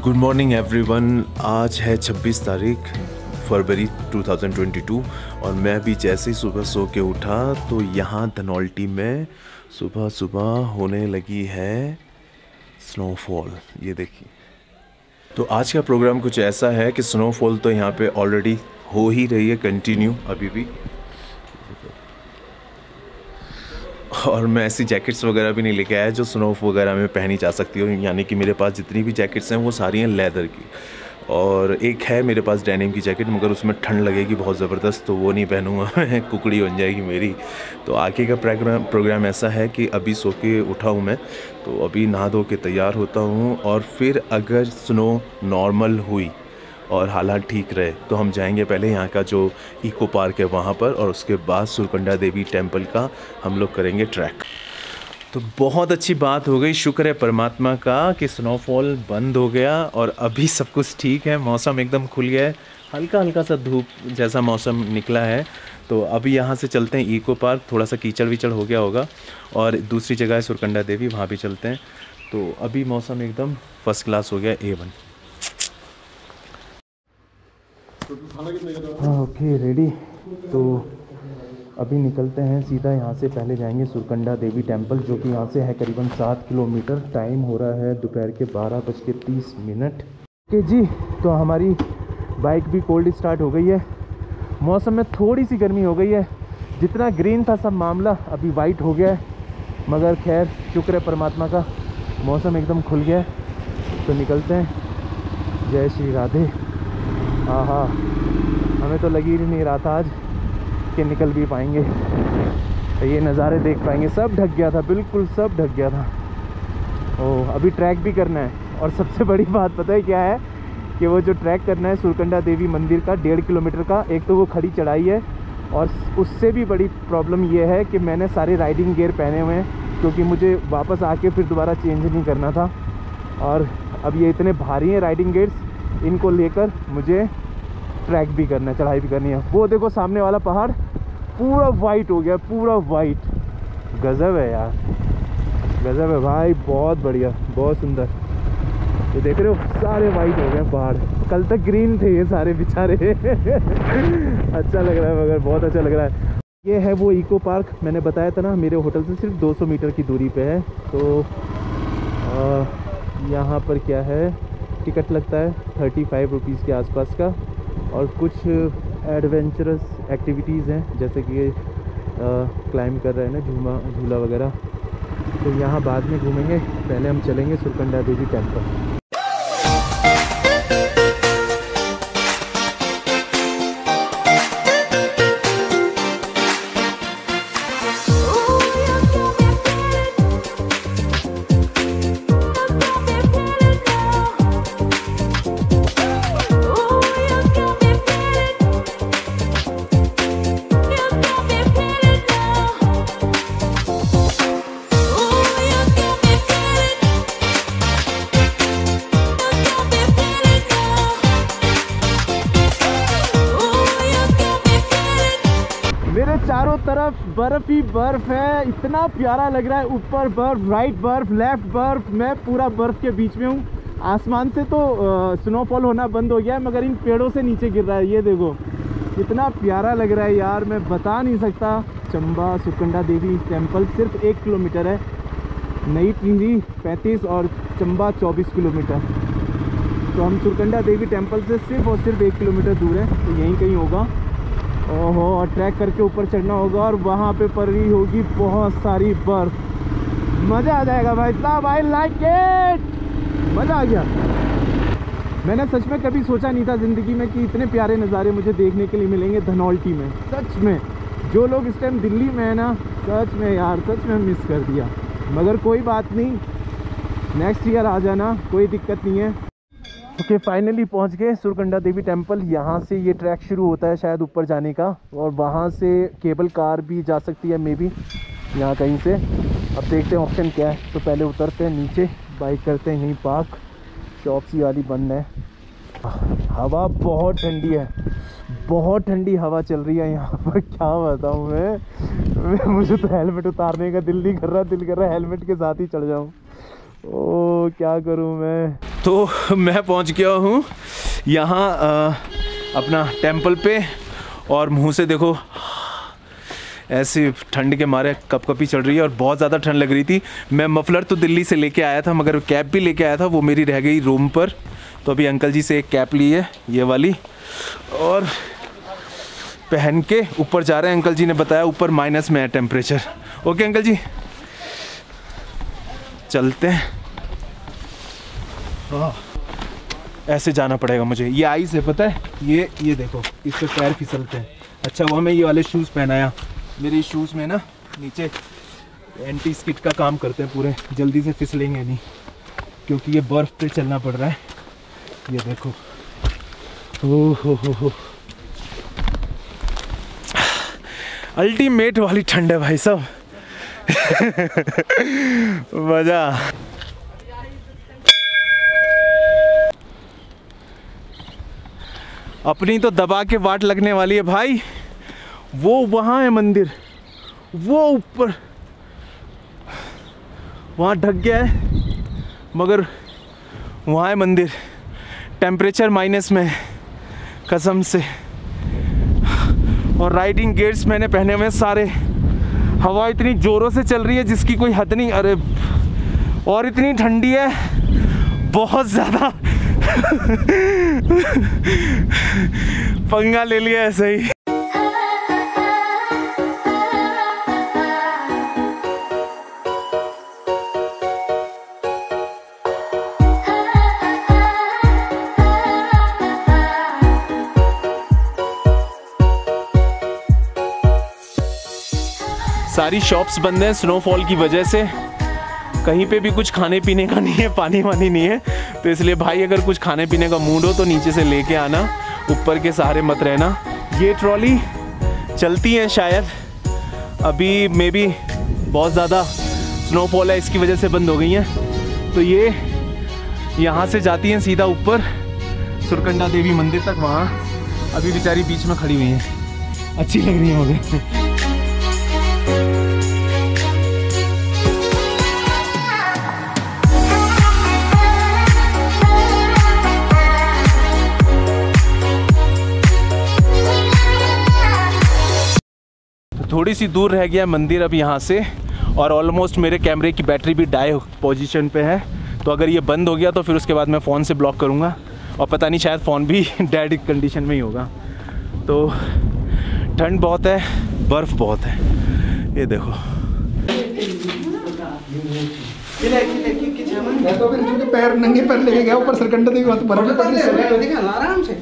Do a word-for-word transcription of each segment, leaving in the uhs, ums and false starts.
Good morning everyone. आज है छब्बीस तारीख फरवरी दो हज़ार बाईस और मैं भी जैसे ही सुबह सो के उठा तो यहाँ धनौल्टी में सुबह सुबह होने लगी है स्नोफॉल। ये देखिए, तो आज का प्रोग्राम कुछ ऐसा है कि स्नोफॉल तो यहाँ पे ऑलरेडी हो ही रही है कंटिन्यू अभी भी, और मैं ऐसी जैकेट्स वगैरह भी नहीं लेके आया जो स्नो वगैरह में पहनी जा सकती हो। यानी कि मेरे पास जितनी भी जैकेट्स हैं वो सारी हैं लेदर की, और एक है मेरे पास डेनिम की जैकेट, मगर उसमें ठंड लगेगी बहुत ज़बरदस्त, तो वो नहीं पहनूंगा मैं, कुकड़ी बन जाएगी मेरी। तो आगे का प्रोग्राम प्रोग्राम ऐसा है कि अभी सो के उठा हूँ मैं, तो अभी नहा धो के तैयार होता हूँ, और फिर अगर स्नो नॉर्मल हुई और हालात ठीक रहे तो हम जाएंगे पहले यहाँ का जो इको पार्क है वहाँ पर, और उसके बाद सुरकंडा देवी टेम्पल का हम लोग करेंगे ट्रैक। तो बहुत अच्छी बात हो गई, शुक्र है परमात्मा का कि स्नोफॉल बंद हो गया और अभी सब कुछ ठीक है, मौसम एकदम खुल गया है, हल्का हल्का सा धूप जैसा मौसम निकला है। तो अभी यहाँ से चलते हैं इको पार्क, थोड़ा सा कीचड़ विचड़ हो गया होगा, और दूसरी जगह है सुरकंडा देवी, वहाँ भी चलते हैं। तो अभी मौसम एकदम फर्स्ट क्लास हो गया, ए वन। हाँ ओके रेडी। तो अभी निकलते हैं सीधा यहाँ से, पहले जाएंगे सुरकंडा देवी टेम्पल जो कि यहाँ से है करीबन सात किलोमीटर। टाइम हो रहा है दोपहर के बारह बज के तीस मिनट। ओके जी, तो हमारी बाइक भी कोल्ड स्टार्ट हो गई है, मौसम में थोड़ी सी गर्मी हो गई है, जितना ग्रीन था सब मामला अभी वाइट हो गया है, मगर खैर शुक्र है परमात्मा का, मौसम एकदम खुल गया है। तो निकलते हैं। जय श्री राधे। हाँ हाँ, हमें तो लगी ही नहीं रहा था आज कि निकल भी पाएंगे, तो ये नज़ारे देख पाएंगे। सब ढक गया था, बिल्कुल सब ढक गया था। ओह, अभी ट्रैक भी करना है, और सबसे बड़ी बात पता है क्या है कि वो जो ट्रैक करना है सुरकंडा देवी मंदिर का डेढ़ किलोमीटर का, एक तो वो खड़ी चढ़ाई है, और उससे भी बड़ी प्रॉब्लम ये है कि मैंने सारे राइडिंग गियर पहने हुए हैं, क्योंकि मुझे वापस आके फिर दोबारा चेंज नहीं करना था। और अब ये इतने भारी हैं राइडिंग गियर्स, इनको लेकर मुझे ट्रैक भी करना है, चढ़ाई भी करनी है। वो देखो सामने वाला पहाड़ पूरा वाइट हो गया, पूरा वाइट। गजब है यार, गजब है भाई, बहुत बढ़िया, बहुत सुंदर। ये देख रहे हो सारे वाइट हो गए पहाड़, कल तक ग्रीन थे ये सारे बेचारे अच्छा लग रहा है, मगर बहुत अच्छा लग रहा है। ये है वो इको पार्क, मैंने बताया था ना, मेरे होटल से सिर्फ दो सौ मीटर की दूरी पे है। तो यहाँ पर क्या है, टिकट लगता है थर्टी फाइव रुपीज़ के आसपास का, और कुछ एडवेंचरस एक्टिविटीज़ हैं जैसे कि क्लाइंब कर रहे हैं ना, झूमा झूला वगैरह। तो यहाँ बाद में घूमेंगे, पहले हम चलेंगे सुरकंडा देवी टेम्पल। चारों तरफ बर्फ ही बर्फ है, इतना प्यारा लग रहा है। ऊपर बर्फ, राइट बर्फ, लेफ्ट बर्फ, मैं पूरा बर्फ के बीच में हूँ। आसमान से तो स्नोफॉल होना बंद हो गया है, मगर इन पेड़ों से नीचे गिर रहा है। ये देखो इतना प्यारा लग रहा है यार, मैं बता नहीं सकता। चंबा सुरकंडा देवी टेम्पल सिर्फ एक किलोमीटर है, नई टिहरी पैंतीस और चंबा चौबीस किलोमीटर। तो हम सुरकंडा देवी टेम्पल से सिर्फ और सिर्फ एक किलोमीटर दूर है, तो यहीं कहीं होगा। ओहो, और ट्रैक करके ऊपर चढ़ना होगा, और वहाँ पे पड़ी होगी बहुत सारी बर्फ। मज़ा आ जाएगा भाई साहब, आई लाइक इट, मज़ा आ गया। मैंने सच में कभी सोचा नहीं था ज़िंदगी में कि इतने प्यारे नज़ारे मुझे देखने के लिए मिलेंगे धनौल्टी में। सच में जो लोग इस टाइम दिल्ली में है ना, सच में यार, सच में मिस कर दिया। मगर कोई बात नहीं, नेक्स्ट ईयर आ जाना, कोई दिक्कत नहीं है। ओके okay, फाइनली पहुंच गए सुरकंडा देवी टेम्पल। यहाँ से ये ट्रैक शुरू होता है शायद ऊपर जाने का, और वहाँ से केबल कार भी जा सकती है मे बी, यहाँ कहीं से। अब देखते हैं ऑप्शन क्या है। तो पहले उतरते हैं नीचे, बाइक करते हैं यहीं पार्क, शॉप सी वाली बंद है। हवा बहुत ठंडी है, बहुत ठंडी हवा चल रही है यहाँ पर, क्या बताऊँ मैं, मुझे तो हेलमेट उतारने का दिल नहीं कर रहा, दिल कर रहा है हेलमेट के साथ ही चढ़ जाऊँ। ओ क्या करूँ मैं। तो मैं पहुंच गया हूं यहाँ अपना टेंपल पे, और मुंह से देखो ऐसे ठंड के मारे कपकपी चल रही है और बहुत ज़्यादा ठंड लग रही थी। मैं मफलर तो दिल्ली से लेके आया था, मगर कैप भी लेके आया था, वो मेरी रह गई रूम पर। तो अभी अंकल जी से एक कैप ली है, ये वाली, और पहन के ऊपर जा रहे हैं। अंकल जी ने बताया ऊपर माइनस में है टेम्परेचर। ओके अंकल जी, चलते हैं। ऐसे जाना पड़ेगा मुझे। ये आइस है पता है, ये ये देखो इस पे पैर फिसलते हैं। अच्छा वो मैं ये वाले शूज़ पहनाया, मेरे शूज़ में ना नीचे एंटी स्किड का काम करते हैं पूरे, जल्दी से फिसलेंगे नहीं, क्योंकि ये बर्फ़ पे चलना पड़ रहा है। ये देखो, ओ हो हो हो, अल्टीमेट वाली ठंड है भाई साहब। मजा। अपनी तो दबा के वाट लगने वाली है भाई। वो वहाँ है मंदिर, वो ऊपर वहाँ ढक गया है, मगर वहाँ है मंदिर। टेम्परेचर माइनस में है कसम से, और राइडिंग गेट्स मैंने पहने हुए सारे। हवा इतनी ज़ोरों से चल रही है जिसकी कोई हद नहीं। अरे और इतनी ठंडी है, बहुत ज़्यादा। पंगा ले लिया ऐसे ही। सारी शॉप्स बंद हैं स्नोफॉल की वजह से, कहीं पे भी कुछ खाने पीने का नहीं है, पानी वानी नहीं है। तो इसलिए भाई अगर कुछ खाने पीने का मूड हो तो नीचे से लेके आना, ऊपर के सहारे मत रहना। ये ट्रॉली चलती है शायद, अभी मे बी बहुत ज़्यादा स्नोफॉल है इसकी वजह से बंद हो गई हैं। तो ये यहाँ से जाती हैं सीधा ऊपर सुरकंडा देवी मंदिर तक। वहाँ अभी बेचारी बीच में खड़ी हुई हैं, अच्छी लग रही है मुझे। थोड़ी सी दूर रह गया मंदिर अब यहाँ से, और ऑलमोस्ट मेरे कैमरे की बैटरी भी डाई पोजीशन पे है। तो अगर ये बंद हो गया तो फिर उसके बाद मैं फ़ोन से ब्लॉक करूँगा, और पता नहीं शायद फ़ोन भी डेड कंडीशन में ही होगा। तो ठंड बहुत है, बर्फ़ बहुत है, ये देखो। तो फिर पैर नंगे पैर लेके गया ऊपर सरकंडा देवी, वहाँ तो बर्फ पड़ रही है आराम से।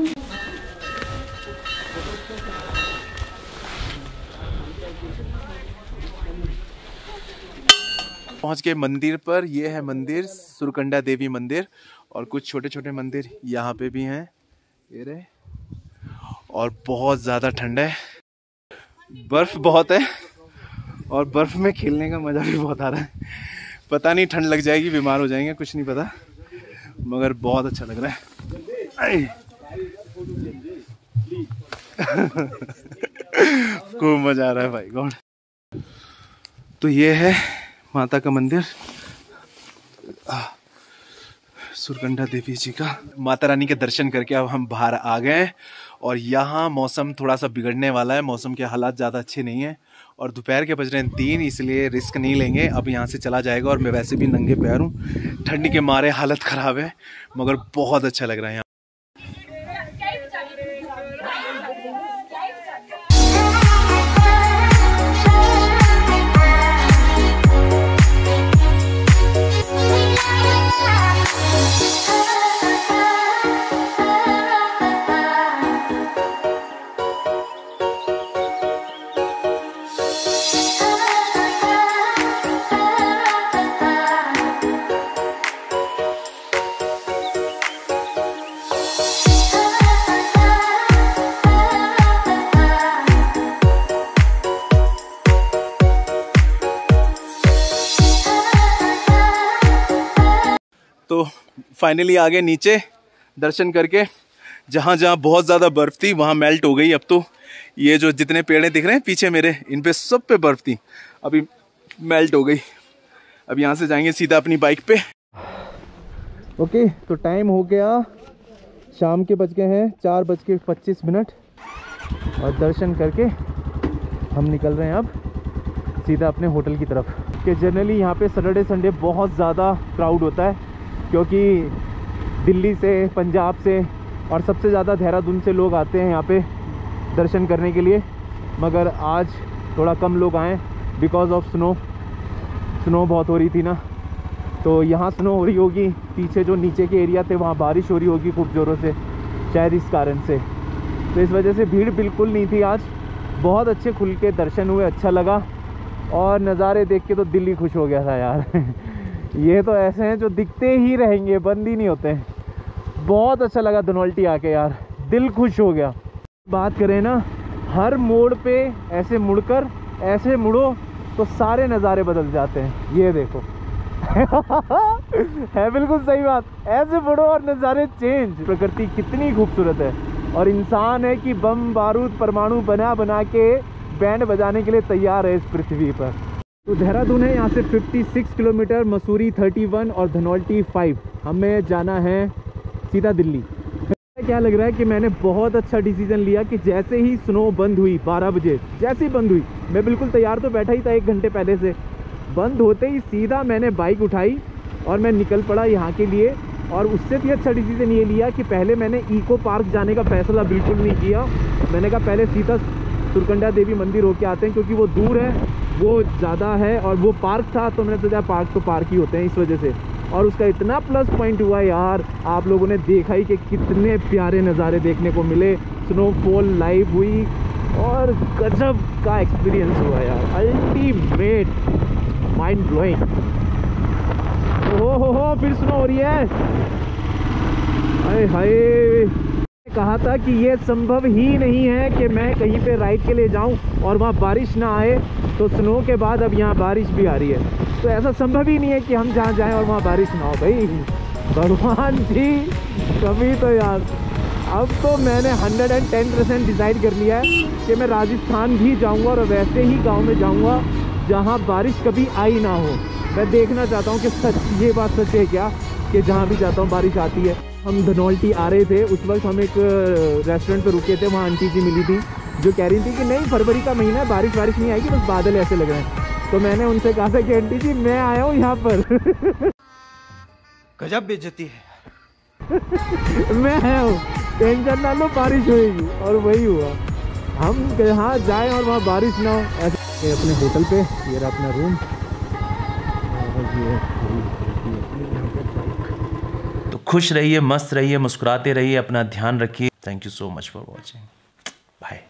पहुंच के मंदिर पर। ये है मंदिर सुरकंडा देवी मंदिर, और कुछ छोटे छोटे मंदिर यहाँ पे भी हैं, ये रहे। और बहुत ज़्यादा ठंड है, बर्फ़ बहुत है, और बर्फ़ में खेलने का मज़ा भी बहुत आ रहा है। पता नहीं ठंड लग जाएगी, बीमार हो जाएंगे, कुछ नहीं पता, मगर बहुत अच्छा लग रहा है। खूब मज़ा आ रहा है भाई गॉड। तो ये है माता का मंदिर सुरकंडा देवी जी का। माता रानी के दर्शन करके अब हम बाहर आ गए, और यहाँ मौसम थोड़ा सा बिगड़ने वाला है, मौसम के हालात ज़्यादा अच्छे नहीं हैं, और दोपहर के बज रहे हैं तीन, इसलिए रिस्क नहीं लेंगे। अब यहाँ से चला जाएगा, और मैं वैसे भी नंगे पैर हूँ, ठंडी के मारे हालत ख़राब है, मगर बहुत अच्छा लग रहा है यहाँ। तो फाइनली आ गए नीचे दर्शन करके। जहाँ जहाँ बहुत ज़्यादा बर्फ़ थी वहाँ मेल्ट हो गई। अब तो ये जो जितने पेड़े दिख रहे हैं पीछे मेरे, इन पे सब पे बर्फ़ थी, अभी मेल्ट हो गई। अब यहाँ से जाएंगे सीधा अपनी बाइक पे। ओके, तो टाइम हो गया, शाम के बज गए हैं चार बज के पच्चीस मिनट और दर्शन करके हम निकल रहे हैं अब सीधा अपने होटल की तरफ। कि जनरली यहाँ पे सैटरडे संडे बहुत ज़्यादा क्राउड होता है, क्योंकि दिल्ली से, पंजाब से और सबसे ज़्यादा देहरादून से लोग आते हैं यहाँ पे दर्शन करने के लिए। मगर आज थोड़ा कम लोग आए बिकॉज ऑफ स्नो स्नो बहुत हो रही थी ना, तो यहाँ स्नो हो रही होगी, पीछे जो नीचे के एरिया थे वहाँ बारिश हो रही होगी खूब ज़ोरों से, शायद इस कारण से। तो इस वजह से भीड़ बिल्कुल नहीं थी आज। बहुत अच्छे खुल के दर्शन हुए, अच्छा लगा और नज़ारे देख के तो दिल ही खुश हो गया था यार। ये तो ऐसे हैं जो दिखते ही रहेंगे, बंद ही नहीं होते हैं। बहुत अच्छा लगा धनौल्टी आके यार, दिल खुश हो गया। बात करें ना, हर मोड़ पे ऐसे मुड़कर ऐसे मुड़ो तो सारे नज़ारे बदल जाते हैं। ये देखो है बिल्कुल सही बात, ऐसे मुड़ो और नज़ारे चेंज। प्रकृति कितनी खूबसूरत है और इंसान है कि बम बारूद परमाणु बना बना के बैंड बजाने के लिए तैयार है इस पृथ्वी पर। तो देहरादून है यहाँ से छप्पन किलोमीटर, मसूरी इकतीस और धनौल्टी पाँच। हमें जाना है सीधा दिल्ली। क्या लग रहा है कि मैंने बहुत अच्छा डिसीजन लिया कि जैसे ही स्नो बंद हुई बारह बजे, जैसे ही बंद हुई, मैं बिल्कुल तैयार तो बैठा ही था एक घंटे पहले से, बंद होते ही सीधा मैंने बाइक उठाई और मैं निकल पड़ा यहाँ के लिए। और उससे भी अच्छा डिसीजन ये लिया कि पहले मैंने इको पार्क जाने का फैसला बिल्कुल नहीं किया। मैंने कहा पहले सीधा सुरकंडा देवी मंदिर होके आते हैं, क्योंकि वो दूर है, वो ज़्यादा है और वो पार्क था, तो मैंने सोचा पार्क तो पार्क ही होते हैं इस वजह से। और उसका इतना प्लस पॉइंट हुआ यार, आप लोगों ने देखा ही कि कितने प्यारे नज़ारे देखने को मिले, स्नोफॉल लाइव हुई और गजब का एक्सपीरियंस हुआ यार, अल्टीमेट, माइंड ब्लोइंग। हो हो हो फिर स्नो हो रही है, हाय हाय। कहा था कि ये संभव ही नहीं है कि मैं कहीं पे राइड के लिए जाऊं और वहाँ बारिश ना आए, तो स्नो के बाद अब यहाँ बारिश भी आ रही है। तो ऐसा संभव ही नहीं है कि हम जहाँ जाएं और वहाँ बारिश ना हो। भाई भगवान जी, कभी तो यार। अब तो मैंने एक सौ दस परसेंट डिसाइड कर लिया है कि मैं राजस्थान भी जाऊँगा और वैसे ही गाँव में जाऊँगा जहाँ बारिश कभी आई ना हो। मैं देखना चाहता हूँ कि सच ये बात सच है क्या कि जहाँ भी जाता हूँ बारिश आती है। हम धनौल्टी आ रहे थे, उस वक्त हम एक रेस्टोरेंट पे रुके थे, वहाँ आंटी जी मिली थी जो कह रही थी कि नहीं फरवरी का महीना है, बारिश बारिश नहीं आएगी, बस बादल ऐसे लग रहे हैं। तो मैंने उनसे कहा था कि आंटी जी मैं आया हूँ यहाँ पर। गजब बेइज्जती है। मैं आया हूँ, टेंशन ना लो, बारिश होगी। और वही हुआ, हम यहाँ जाए और वहाँ बारिश ना हो। ऐसे अपने होटल पे, ये रहा अपना रूम। तो खुश रहिए, मस्त रहिए, मुस्कुराते रहिए, अपना ध्यान रखिए। Thank you so much for watching, bye.